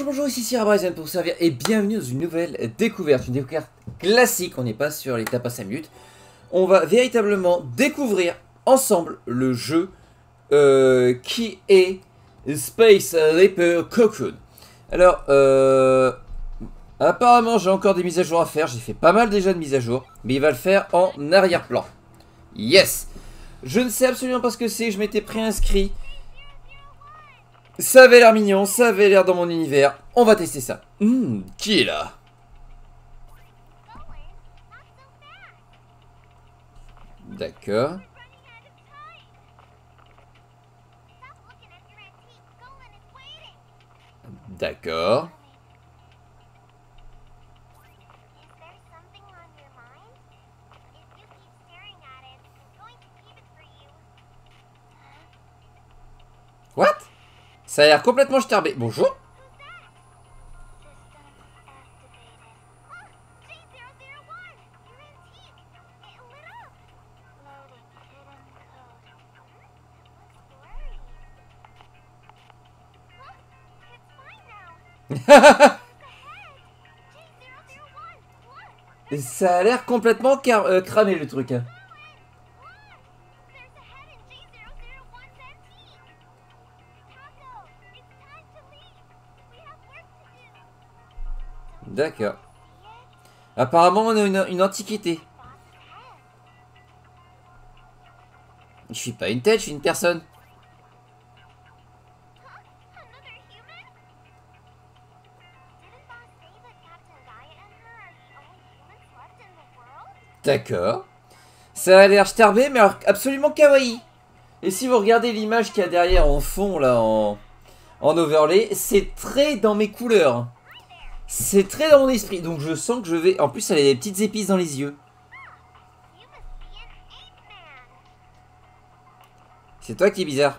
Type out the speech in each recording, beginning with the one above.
Bonjour, ici Sierra Bryson pour vous servir et bienvenue dans une nouvelle découverte. Une découverte classique, on n'est pas sur les tapas 5 minutes. On va véritablement découvrir ensemble le jeu qui est Space Leper Cocoon. Alors, apparemment j'ai encore des mises à jour à faire, j'ai fait pas mal déjà de mises à jour, mais il va le faire en arrière-plan. Yes! Je ne sais absolument pas ce que c'est, je m'étais préinscrit. Ça avait l'air mignon, ça avait l'air dans mon univers. On va tester ça. Qui est là? D'accord. D'accord. What? Ça a l'air complètement starbé. Bonjour. Ça a l'air complètement cramé le truc. D'accord. Apparemment on a une antiquité. Je suis pas une tête, je suis une personne. D'accord. Ça a l'air starbé mais alors absolument kawaii. Et si vous regardez l'image qu'il y a derrière en fond là en overlay, c'est très dans mes couleurs. C'est très dans mon esprit, donc je sens que je vais... En plus, elle a des petites épices dans les yeux. C'est toi qui es bizarre.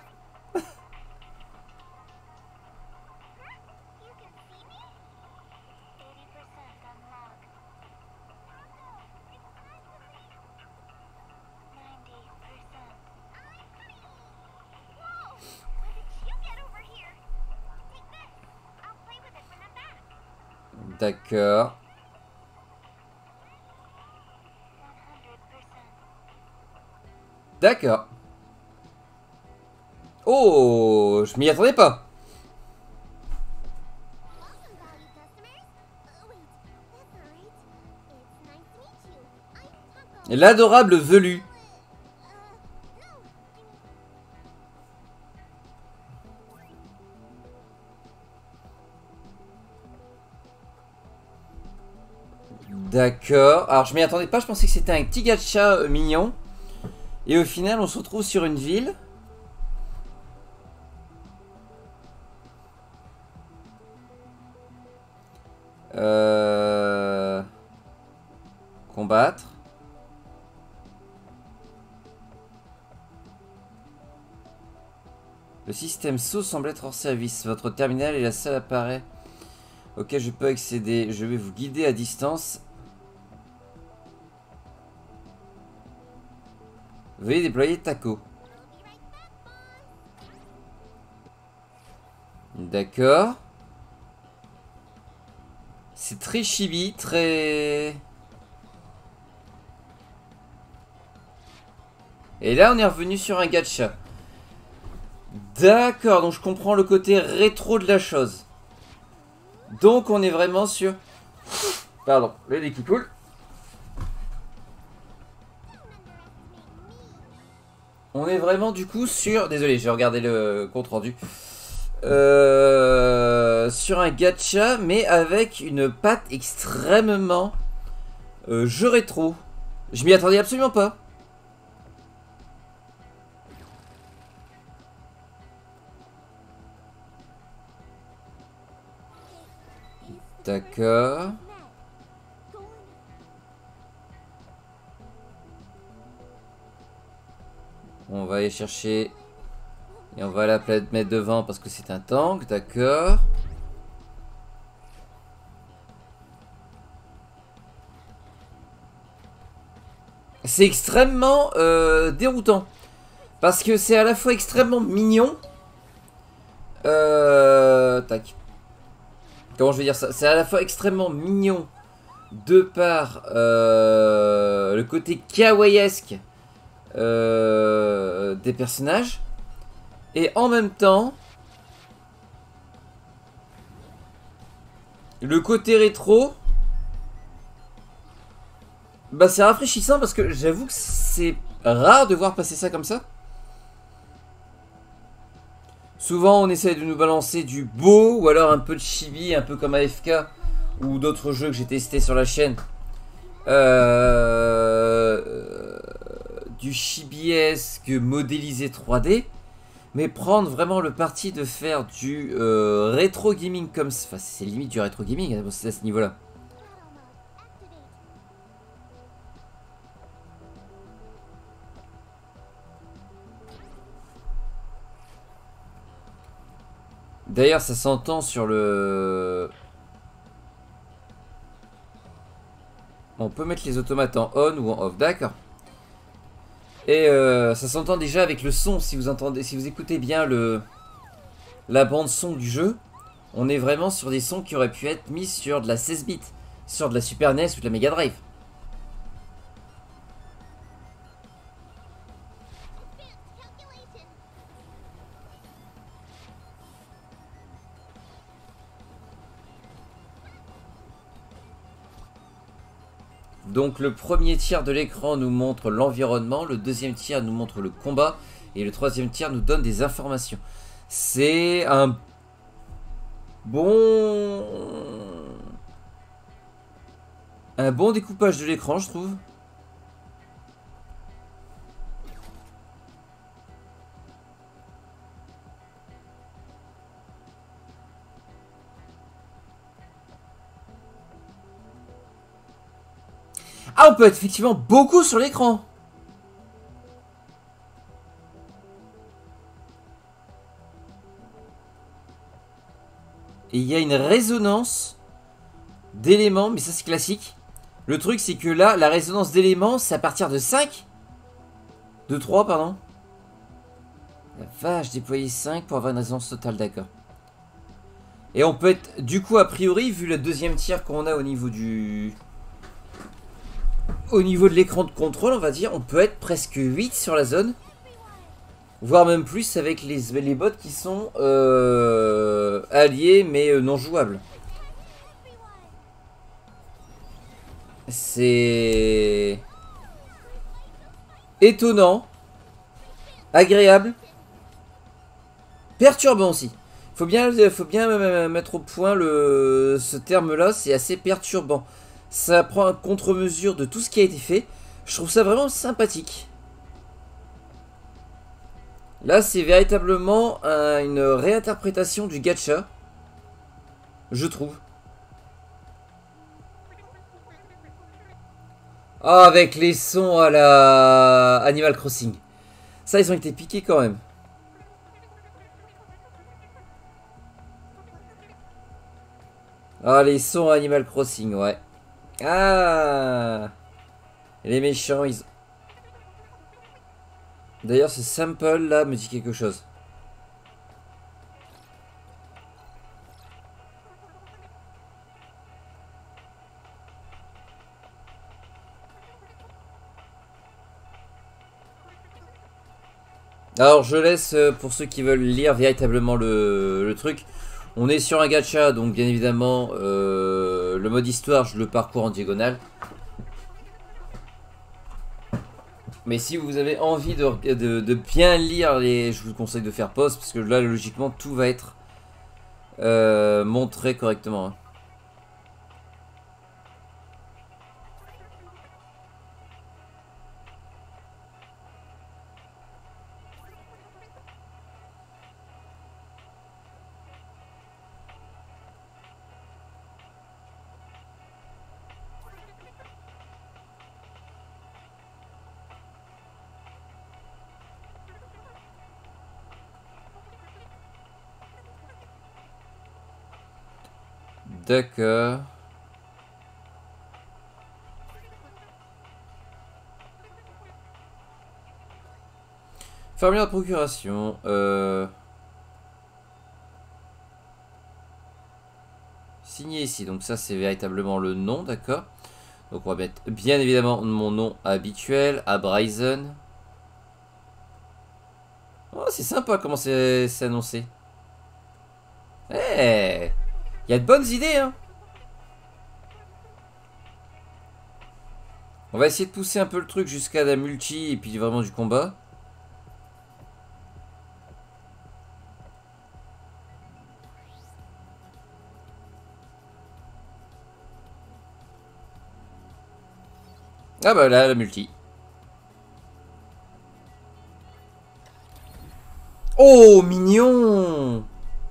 D'accord. D'accord. Oh, je m'y attendais pas. L'adorable velu. D'accord. Alors je m'y attendais pas, je pensais que c'était un petit gacha mignon. Et au final on se retrouve sur une ville. Combattre. Le système SO semble être hors service. Votre terminal est la seule apparaît. Ok, je peux accéder. Je vais vous guider à distance. Veuillez déployer Taco. D'accord. C'est très chibi, très... Et là, on est revenu sur un gacha. D'accord, donc je comprends le côté rétro de la chose. Donc, on est vraiment sur... Pardon, le lait qui coule. On est vraiment du coup sur... Désolé, j'ai regardé le compte rendu. Sur un gacha, mais avec une patte extrêmement jeu rétro. Je m'y attendais absolument pas. D'accord. On va aller chercher... Et on va la mettre devant parce que c'est un tank, d'accord. C'est extrêmement déroutant. Parce que c'est à la fois extrêmement mignon. Tac. Comment je vais dire ça? C'est à la fois extrêmement mignon de par le côté kawaii-esque des personnages. Et en même temps, le côté rétro, bah c'est rafraîchissant parce que j'avoue que c'est rare de voir passer ça comme ça. Souvent on essaie de nous balancer du beau ou alors un peu de chibi, un peu comme AFK ou d'autres jeux que j'ai testés sur la chaîne. Du chibiesque modélisé 3D. Mais prendre vraiment le parti de faire du rétro gaming comme ça. Enfin, c'est limite du rétro gaming à ce niveau-là. D'ailleurs, ça s'entend sur le... On peut mettre les automates en on ou en off, d'accord. Et ça s'entend déjà avec le son, si vous entendez, si vous écoutez bien la bande son du jeu, on est vraiment sur des sons qui auraient pu être mis sur de la 16 bits, sur de la Super NES ou de la Mega Drive. Donc le premier tiers de l'écran nous montre l'environnement, le deuxième tiers nous montre le combat, et le troisième tiers nous donne des informations. C'est un bon... Un bon découpage de l'écran, je trouve. Ah, on peut être effectivement beaucoup sur l'écran. Et il y a une résonance d'éléments, mais ça c'est classique. Le truc c'est que là, la résonance d'éléments, c'est à partir de 5. De 3, pardon. La vache, déployer 5 pour avoir une résonance totale, d'accord. Et on peut être, du coup, a priori, vu le deuxième tiers qu'on a au niveau du... Au niveau de l'écran de contrôle, on va dire, on peut être presque 8 sur la zone. Voire même plus avec les bots qui sont alliés mais non jouables. C'est étonnant, agréable, perturbant aussi. Faut bien mettre au point ce terme-là, c'est assez perturbant. Ça prend un contre-mesure de tout ce qui a été fait. Je trouve ça vraiment sympathique. Là, c'est véritablement une réinterprétation du gacha, je trouve. Ah, avec les sons à la Animal Crossing. Ça, ils ont été piqués quand même. Ah, les sons à Animal Crossing, ouais. Ah, les méchants, ils... D'ailleurs, ce sample là me dit quelque chose. Alors, je laisse pour ceux qui veulent lire véritablement le truc. On est sur un gacha, donc bien évidemment, le mode histoire, je le parcours en diagonale. Mais si vous avez envie de bien lire, je vous conseille de faire pause, parce que là, logiquement, tout va être montré correctement. Hein. D'accord. Fermer la procuration. signé ici. Donc ça, c'est véritablement le nom, d'accord. Donc on va mettre bien évidemment mon nom habituel, à Bryson. Oh, c'est sympa comment c'est annoncé. Eh, il y a de bonnes idées, hein. On va essayer de pousser un peu le truc jusqu'à la multi et puis vraiment du combat. Ah bah là, la multi. Oh, mignon!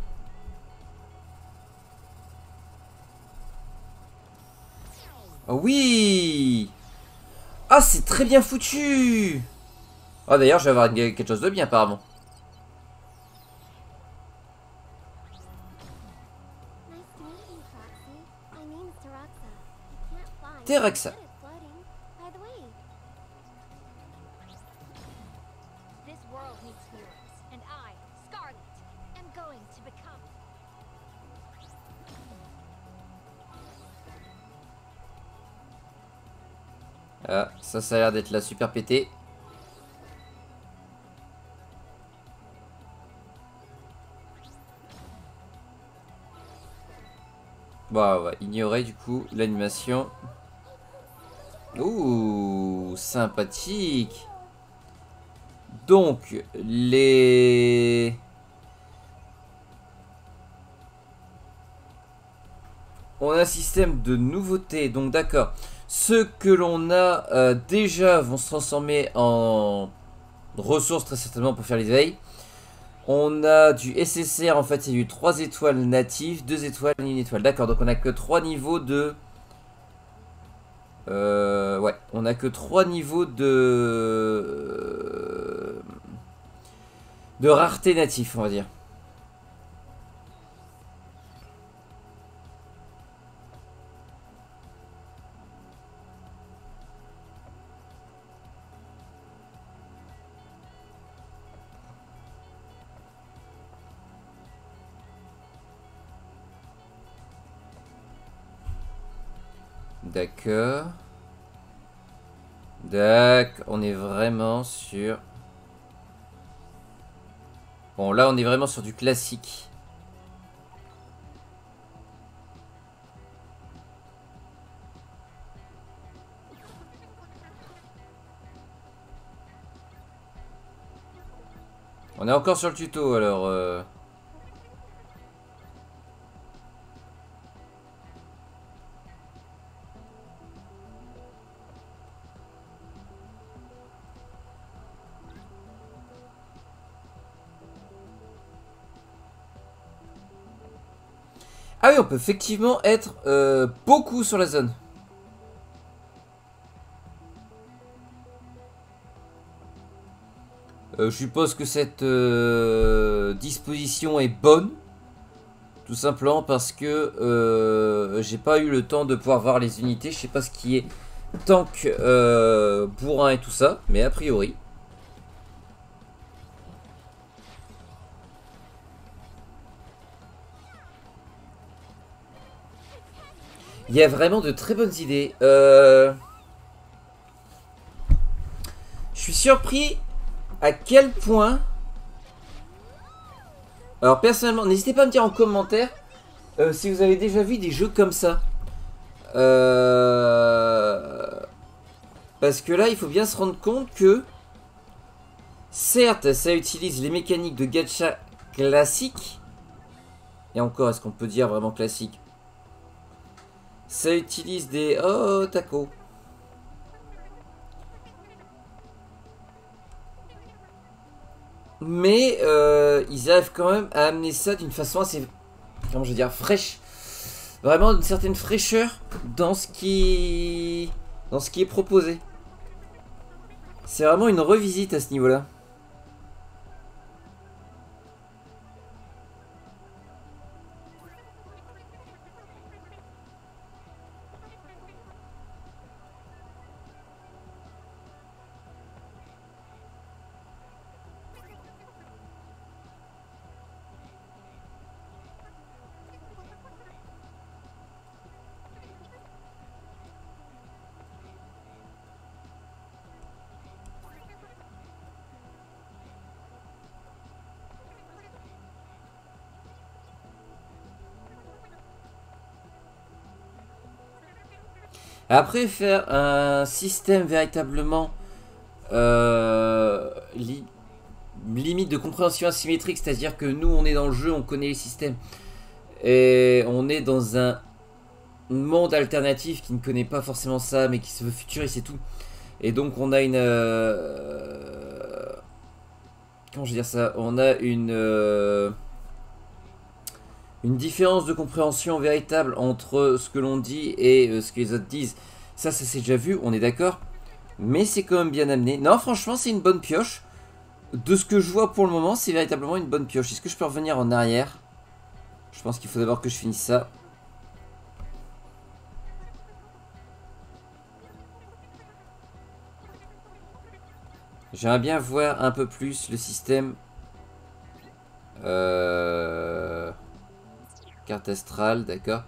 Oh oui! Ah, c'est très bien foutu! Ah d'ailleurs, je vais avoir quelque chose de bien apparemment. Teraxa. Ah, ça a l'air d'être la super pété. Bon, on va ignorer du coup l'animation. Ouh, sympathique. Donc, les... On a un système de nouveautés. Donc, d'accord. Ceux que l'on a déjà vont se transformer en ressources très certainement pour faire les éveils. On a du SSR, en fait, c'est du 3 étoiles natif, 2 étoiles, 1 étoile. D'accord, donc on a que 3 niveaux de... ouais, on a que 3 niveaux de rareté natif, on va dire. D'accord. D'accord, on est vraiment sur... Bon, là, on est vraiment sur du classique. On est encore sur le tuto, alors... Ah oui, on peut effectivement être beaucoup sur la zone. Je suppose que cette disposition est bonne. Tout simplement parce que j'ai pas eu le temps de pouvoir voir les unités. Je sais pas ce qui est tank, bourrin et tout ça. Mais a priori. Il y a vraiment de très bonnes idées. Je suis surpris à quel point... Alors personnellement, n'hésitez pas à me dire en commentaire si vous avez déjà vu des jeux comme ça. Parce que là, il faut bien se rendre compte que... Certes, ça utilise les mécaniques de gacha classiques. Et encore, est-ce qu'on peut dire vraiment classique? Ça utilise des... Oh, taco. Mais ils arrivent quand même à amener ça d'une façon assez... Comment je veux dire? Fraîche. Vraiment une certaine fraîcheur dans ce qui est proposé. C'est vraiment une revisite à ce niveau-là. Après, faire un système véritablement limite de compréhension asymétrique, c'est-à-dire que nous, on est dans le jeu, on connaît les systèmes, et on est dans un monde alternatif qui ne connaît pas forcément ça, mais qui se veut futuriste et tout. Et donc, on a comment je veux dire ça? On a une différence de compréhension véritable entre ce que l'on dit et ce que les autres disent. Ça s'est déjà vu, on est d'accord. Mais c'est quand même bien amené. Non, franchement, c'est une bonne pioche. De ce que je vois pour le moment, c'est véritablement une bonne pioche. Est-ce que je peux revenir en arrière? Je pense qu'il faut d'abord que je finisse ça. J'aimerais bien voir un peu plus le système. Carte astrale, d'accord.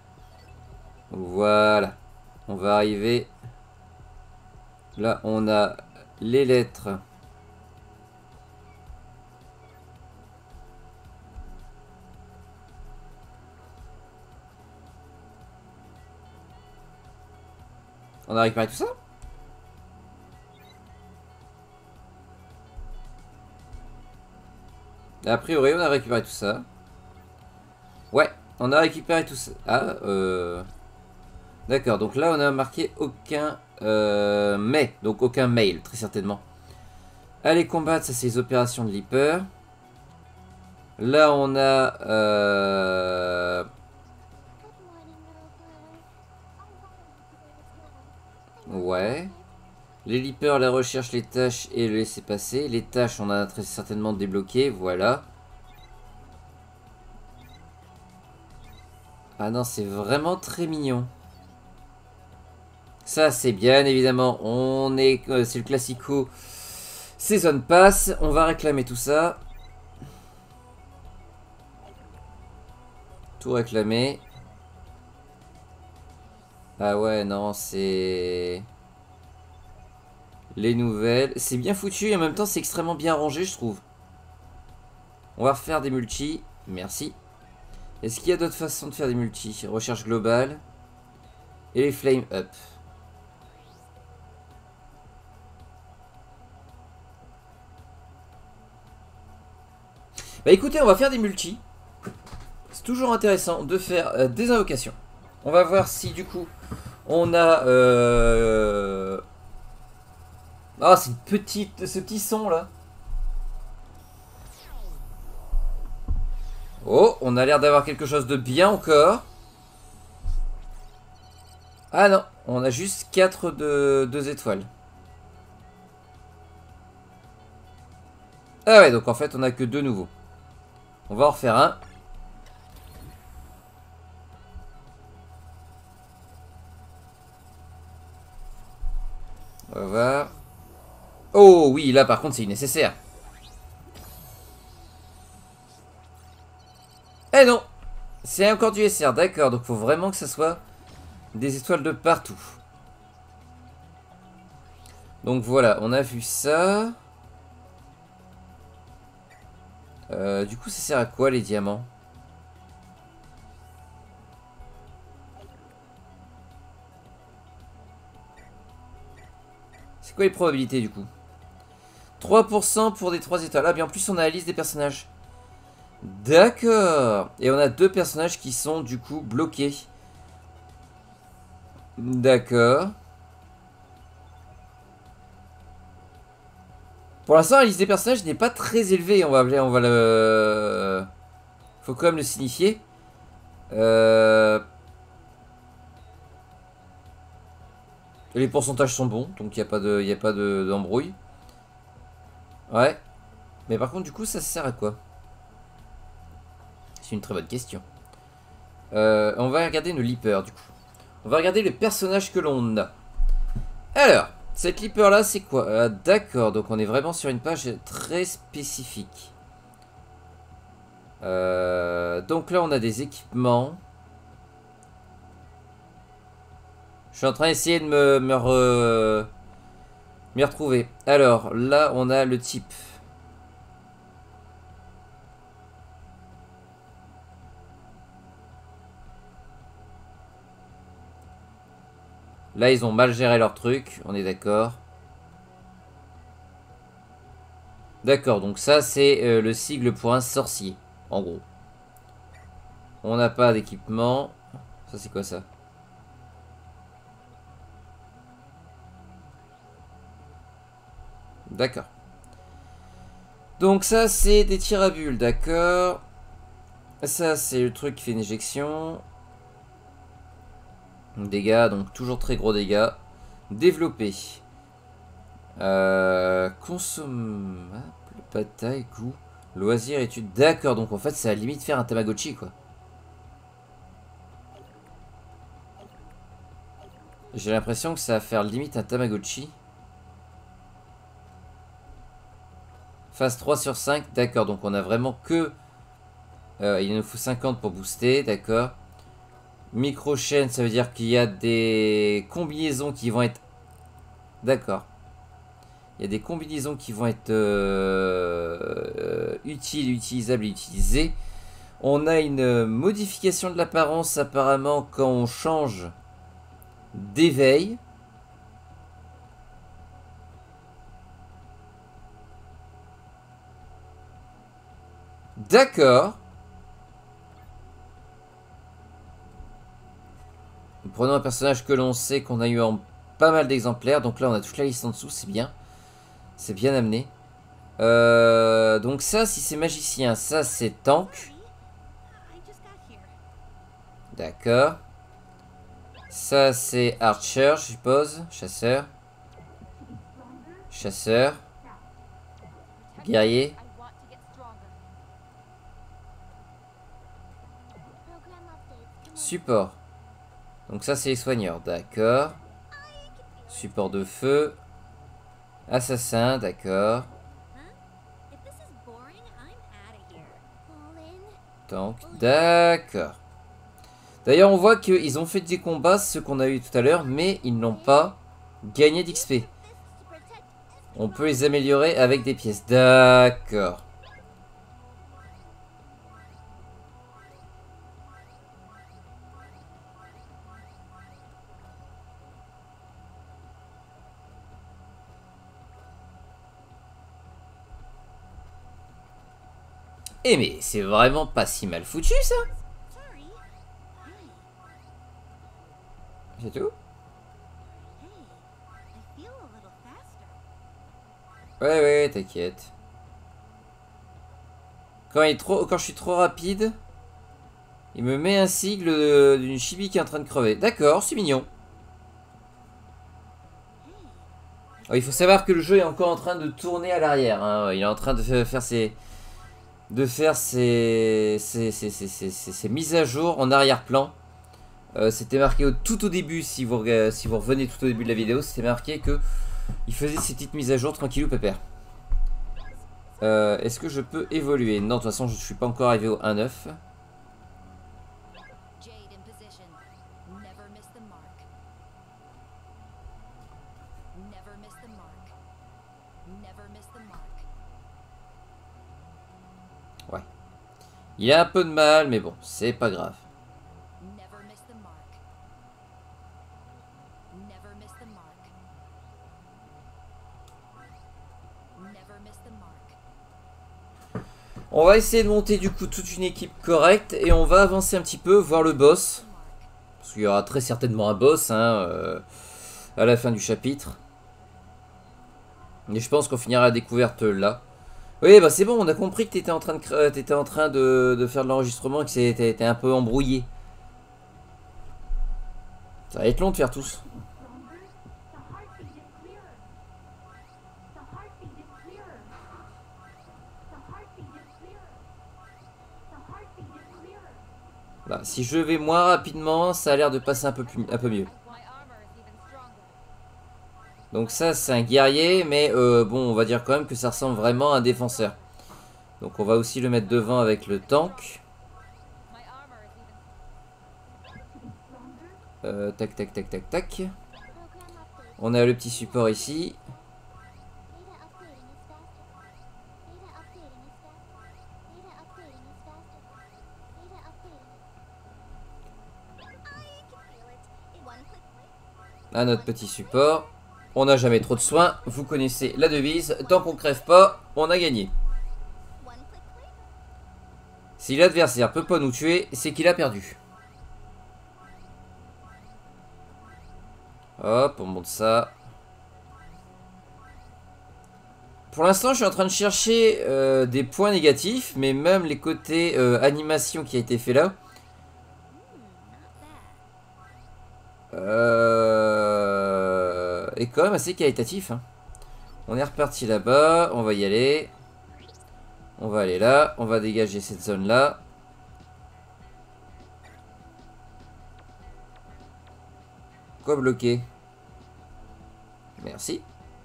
Voilà. On va arriver. Là, on a les lettres. On a récupéré tout ça? A priori, on a récupéré tout ça. Ouais, on a récupéré tout ça. Ah, d'accord, donc là, on a marqué aucun mais. Donc aucun mail, très certainement. Allez combattre, ça c'est les opérations de Leaper. Là, on a... ouais. Les Leapers, la recherche, les tâches et le laisser passer. Les tâches, on a très certainement débloqué, voilà. Ah non, c'est vraiment très mignon. Ça, c'est bien évidemment. On est, c'est le classico. Season Pass. On va réclamer tout ça. Tout réclamer. Ah ouais, non, c'est... Les nouvelles. C'est bien foutu et en même temps, c'est extrêmement bien rangé, je trouve. On va refaire des multis. Merci. Est-ce qu'il y a d'autres façons de faire des multis? Recherche globale. Et les flame up. Bah écoutez, on va faire des multis. C'est toujours intéressant de faire des invocations. On va voir si du coup on a... Ah, c'est ce petit son là. Oh, on a l'air d'avoir quelque chose de bien encore. Ah non, on a juste 4 de 2 étoiles. Ah ouais, donc en fait on a que 2 nouveaux. On va en refaire un. On va voir. Oh oui, là par contre c'est nécessaire. Eh non, c'est encore du SR, d'accord. Donc faut vraiment que ça soit des étoiles de partout. Donc voilà, on a vu ça. Du coup ça sert à quoi les diamants? C'est quoi les probabilités du coup? 3% pour des 3 étoiles. Ah bien en plus on a la liste des personnages. D'accord. Et on a 2 personnages qui sont du coup bloqués. D'accord. Pour l'instant la liste des personnages n'est pas très élevée. On va le... Faut quand même le signifier. Les pourcentages sont bons, donc il n'y a pas d'embrouille. Ouais. Mais par contre, du coup, ça sert à quoi? C'est une très bonne question. On va regarder nos leapers, du coup. On va regarder les personnages que l'on a. Alors, cette leaper là, c'est quoi? D'accord, donc on est vraiment sur une page très spécifique. Donc là, on a des équipements. Je suis en train d'essayer de m'y retrouver. Alors, là, on a le type. Là, ils ont mal géré leur truc, on est d'accord. D'accord, donc ça, c'est le sigle pour un sorcier, en gros. On n'a pas d'équipement. Ça, c'est quoi ça? D'accord. Donc ça, c'est des tirs à bulles, d'accord. Ça, c'est le truc qui fait une éjection. Dégâts, donc toujours très gros dégâts. Développer. Consommable, bataille, goût, loisir, étude. D'accord, donc en fait, c'est à la limite faire un Tamagotchi, quoi. J'ai l'impression que ça va faire limite un Tamagotchi. Phase 3 sur 5, d'accord, donc on a vraiment que... il nous faut 50 pour booster, d'accord. Micro-chaîne, ça veut dire qu'il y a des combinaisons qui vont être... D'accord. Il y a des combinaisons qui vont être utiles, utilisables et utilisées. On a une modification de l'apparence apparemment quand on change d'éveil. D'accord. Nous prenons un personnage que l'on sait qu'on a eu en pas mal d'exemplaires. Donc là, on a toute la liste en dessous, c'est bien. C'est bien amené. Donc ça, si c'est magicien, ça c'est tank. D'accord. Ça c'est archer, je suppose. Chasseur. Chasseur. Guerrier. Support. Donc ça c'est les soigneurs, d'accord. Support de feu. Assassin, d'accord. Tank, d'accord. D'ailleurs on voit qu'ils ont fait des combats, ceux qu'on a eu tout à l'heure, mais ils n'ont pas gagné d'XP. On peut les améliorer avec des pièces, d'accord. Eh mais c'est vraiment pas si mal foutu ça. C'est tout? Ouais, t'inquiète. Quand je suis trop rapide, il me met un sigle d'une chibi qui est en train de crever. D'accord, c'est mignon. Alors, il faut savoir que le jeu est encore en train de tourner à l'arrière. Hein. Il est en train de faire ses mises à jour en arrière-plan. C'était marqué tout au début, si vous revenez tout au début de la vidéo, c'était marqué que il faisait ses petites mises à jour tranquillou pépère. Est-ce que je peux évoluer? Non, de toute façon, je suis pas encore arrivé au 1.9. Ouais. Il a un peu de mal, mais bon, c'est pas grave. On va essayer de monter du coup toute une équipe correcte et on va avancer un petit peu, voir le boss. Parce qu'il y aura très certainement un boss hein, à la fin du chapitre. Et je pense qu'on finira la découverte là. Oui, bah c'est bon, on a compris que t'étais en train de faire de l'enregistrement et que t'étais un peu embrouillé. Ça va être long de faire tous. Bah, si je vais moins rapidement, ça a l'air de passer un peu mieux. Donc ça, c'est un guerrier, mais bon, on va dire quand même que ça ressemble vraiment à un défenseur. Donc on va aussi le mettre devant avec le tank. Tac, tac, tac, tac, tac. On a le petit support ici. à notre petit support. On n'a jamais trop de soins. Vous connaissez la devise. Tant qu'on crève pas, on a gagné. Si l'adversaire peut pas nous tuer, c'est qu'il a perdu. Hop, on monte ça. Pour l'instant, je suis en train de chercher des points négatifs, mais même les côtés animation qui a été fait là. Est quand même assez qualitatif. Hein. On est reparti là-bas, on va y aller. On va aller là, on va dégager cette zone-là. Quoi bloquer? Merci.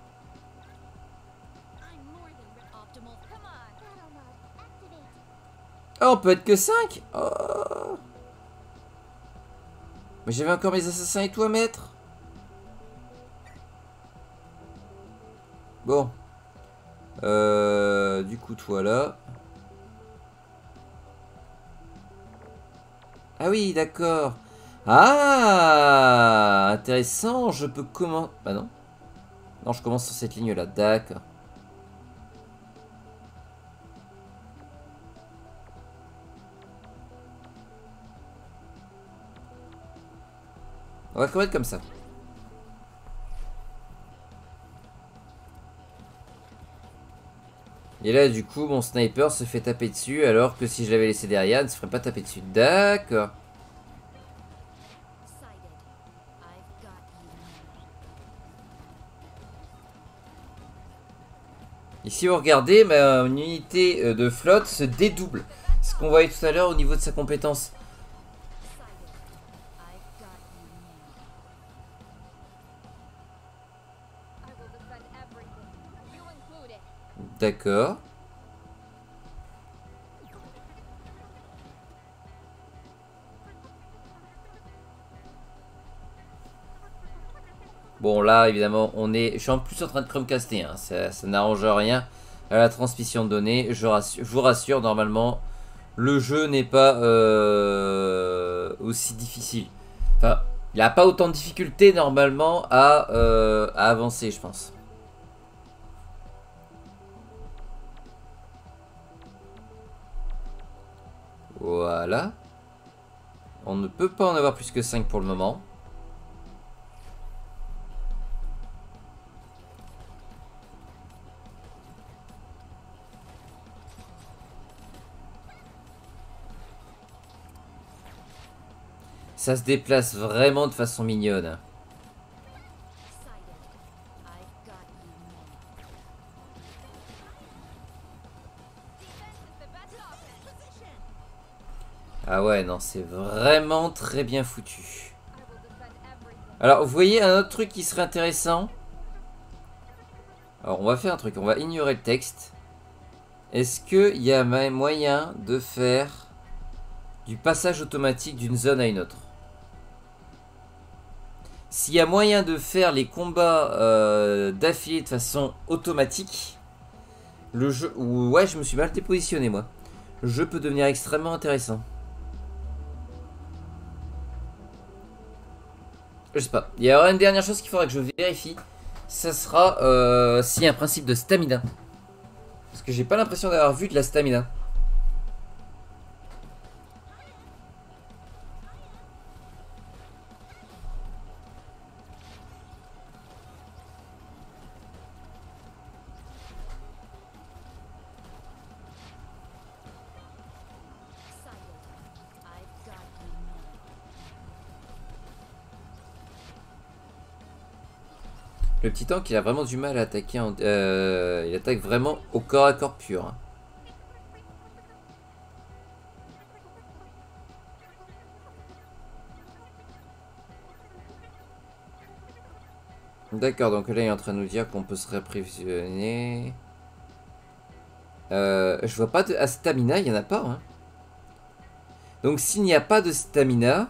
Ah, on peut être que 5. Oh. Mais j'avais encore mes assassins et tout à mettre. Bon. Du coup, toi là. Ah oui, d'accord. Ah, intéressant. Je peux comment... Bah non. Non, je commence sur cette ligne-là. D'accord. On va mettre comme ça. Et là, du coup, mon sniper se fait taper dessus, alors que si je l'avais laissé derrière, il ne se ferait pas taper dessus. D'accord. Ici, vous regardez, ma unité de flotte se dédouble. Ce qu'on voyait tout à l'heure au niveau de sa compétence. D'accord. Bon, là, évidemment, je suis en plus en train de Chromecaster. Hein. Ça n'arrange rien à la transmission de données. Je vous rassure, normalement, le jeu n'est pas aussi difficile. Enfin, il n'a pas autant de difficultés, normalement, à avancer, je pense. Voilà. On ne peut pas en avoir plus que 5 pour le moment. Ça se déplace vraiment de façon mignonne. Ah ouais, non, c'est vraiment très bien foutu. Alors, vous voyez un autre truc qui serait intéressant. Alors, on va faire un truc. On va ignorer le texte. Est-ce qu'il y a moyen de faire du passage automatique d'une zone à une autre? S'il y a moyen de faire les combats d'affilée de façon automatique, le jeu... Ouais, je me suis mal dépositionné, moi. Le jeu peut devenir extrêmement intéressant. Je sais pas. Il y aura une dernière chose qu'il faudra que je vérifie. Ça sera s'il y a un principe de stamina. Parce que j'ai pas l'impression d'avoir vu de la stamina. Le petit tank, il a vraiment du mal à attaquer. Il attaque vraiment au corps à corps pur. Hein. D'accord, donc là, il est en train de nous dire qu'on peut se réapprovisionner. Je vois pas de stamina, il n'y en a pas. Hein. Donc, s'il n'y a pas de stamina.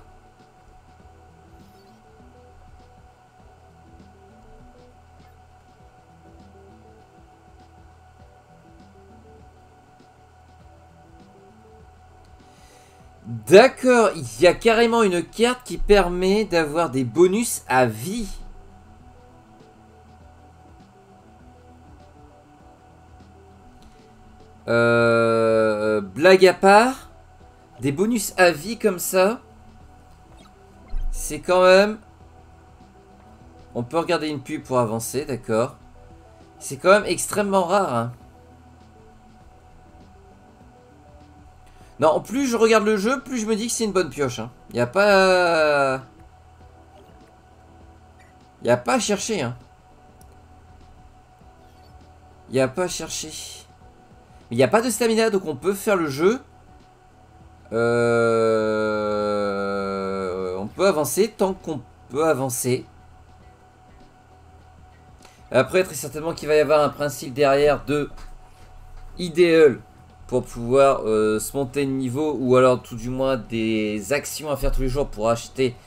D'accord, il y a carrément une carte qui permet d'avoir des bonus à vie. Blague à part, des bonus à vie comme ça, c'est quand même... On peut regarder une pub pour avancer, d'accord. C'est quand même extrêmement rare, hein. Non, plus je regarde le jeu, plus je me dis que c'est une bonne pioche, hein. Y a pas... Y a pas à chercher, hein. Y a pas à chercher. Mais y a pas de stamina, donc on peut faire le jeu. On peut avancer tant qu'on peut avancer. Après, très certainement qu'il va y avoir un principe derrière de idéal pour pouvoir se monter de niveau, ou alors tout du moins des actions à faire tous les jours pour acheter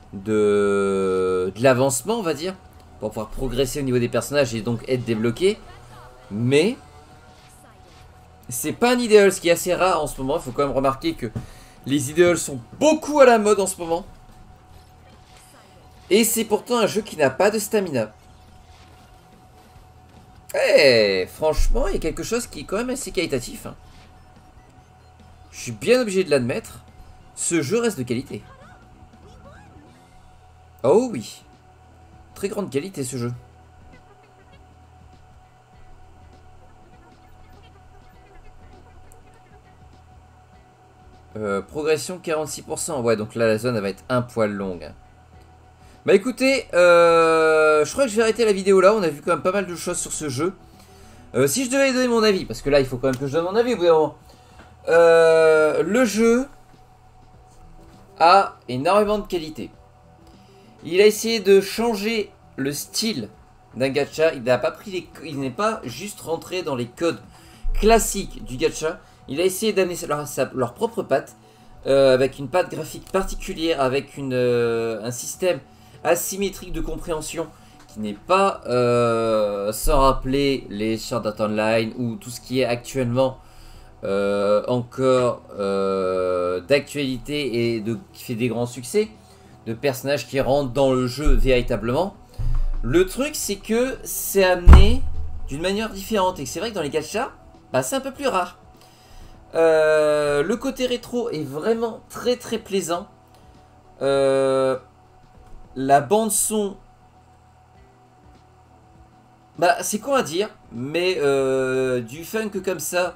de l'avancement, on va dire, pour pouvoir progresser au niveau des personnages et donc être débloqué. Mais c'est pas un idéal, ce qui est assez rare en ce moment. Il faut quand même remarquer que les idéals sont beaucoup à la mode en ce moment. Et c'est pourtant un jeu qui n'a pas de stamina. Eh, franchement, il y a quelque chose qui est quand même assez qualitatif, hein. Je suis bien obligé de l'admettre. Ce jeu reste de qualité. Oh oui. Très grande qualité ce jeu. Progression 46%. Ouais, donc là la zone elle va être un poil longue. Bah écoutez, je crois que je vais arrêter la vidéo là. On a vu quand même pas mal de choses sur ce jeu. Si je devais donner mon avis, parce que là il faut quand même que je donne mon avis au bout d'un moment. Le jeu a énormément de qualité. Il a essayé de changer le style d'un gacha. Il n'a pas pris il n'est pas juste rentré dans les codes classiques du gacha. Il a essayé d'amener leur propre patte, avec une patte graphique particulière, avec un système asymétrique de compréhension qui n'est pas sans rappeler les Sword Art Online ou tout ce qui est actuellement encore d'actualité et qui fait des grands succès, de personnages qui rentrent dans le jeu véritablement. Le truc c'est que c'est amené d'une manière différente et que c'est vrai que dans les gachas, bah, c'est un peu plus rare. Le côté rétro est vraiment très très plaisant. La bande son, bah c'est quoi à dire, mais du funk comme ça,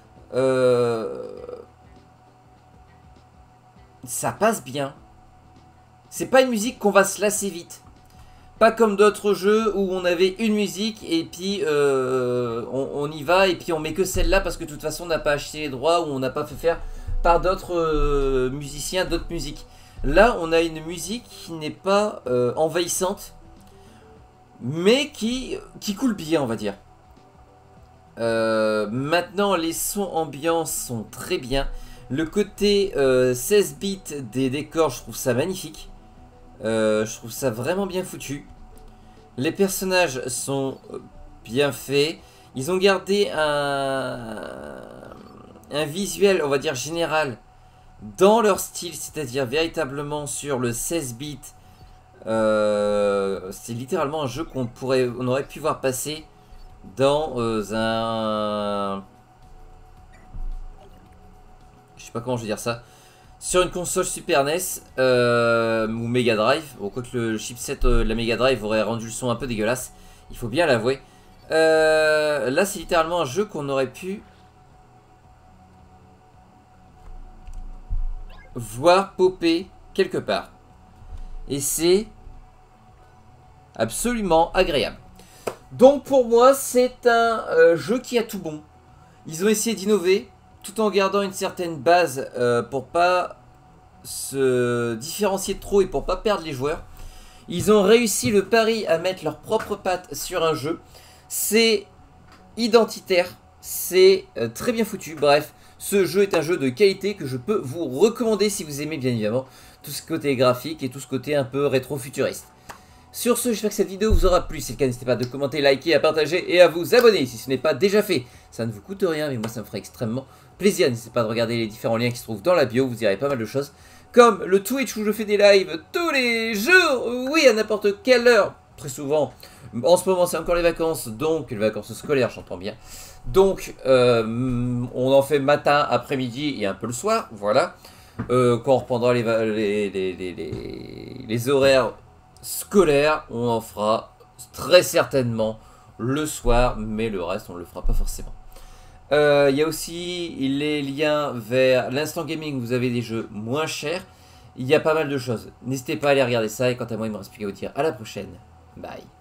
ça passe bien. C'est pas une musique qu'on va se lasser vite. Pas comme d'autres jeux où on avait une musique et puis on y va et puis on met que celle-là parce que de toute façon on n'a pas acheté les droits ou on n'a pas fait faire par d'autres musiciens d'autres musiques. Là on a une musique qui n'est pas envahissante mais qui coule bien, on va dire. Maintenant les sons ambiance sont très bien. Le côté 16 bits des décors, je trouve ça magnifique. Je trouve ça vraiment bien foutu. Les personnages sont bien faits. Ils ont gardé un visuel, on va dire, général dans leur style, c'est-à-dire véritablement sur le 16 bits. C'est littéralement un jeu on aurait pu voir passer dans un... Je sais pas comment je vais dire ça. Sur une console Super NES ou Mega Drive. Bon, quoique le chipset de la Mega Drive aurait rendu le son un peu dégueulasse. Il faut bien l'avouer. Là, c'est littéralement un jeu qu'on aurait pu voir popper quelque part. Et c'est absolument agréable. Donc pour moi, c'est un jeu qui a tout bon. Ils ont essayé d'innover tout en gardant une certaine base pour pas se différencier de trop et pour pas perdre les joueurs. Ils ont réussi le pari à mettre leur propre patte sur un jeu. C'est identitaire, c'est très bien foutu. Bref, ce jeu est un jeu de qualité que je peux vous recommander si vous aimez bien évidemment tout ce côté graphique et tout ce côté un peu rétro-futuriste. Sur ce, j'espère que cette vidéo vous aura plu. Si c'est le cas, n'hésitez pas à commenter, liker, à partager et à vous abonner si ce n'est pas déjà fait. Ça ne vous coûte rien, mais moi ça me ferait extrêmement plaisir. N'hésitez pas à regarder les différents liens qui se trouvent dans la bio, vous verrez pas mal de choses. Comme le Twitch où je fais des lives tous les jours, oui, à n'importe quelle heure, très souvent. En ce moment, c'est encore les vacances, donc les vacances scolaires, j'entends bien. Donc, on en fait matin, après-midi et un peu le soir, voilà. Quand on reprendra les horaires scolaires, on en fera très certainement le soir, mais le reste, on ne le fera pas forcément. Il y a aussi les liens vers l'instant gaming, vous avez des jeux moins chers. Il y a pas mal de choses. N'hésitez pas à aller regarder ça, et quant à moi, il me reste plus qu'à vous dire à la prochaine. Bye.